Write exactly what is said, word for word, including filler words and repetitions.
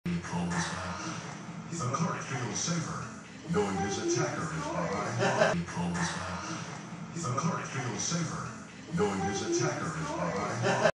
The clerk feels safer knowing his attacker is behind bars. The clerk feels safer knowing his attacker is behind bars.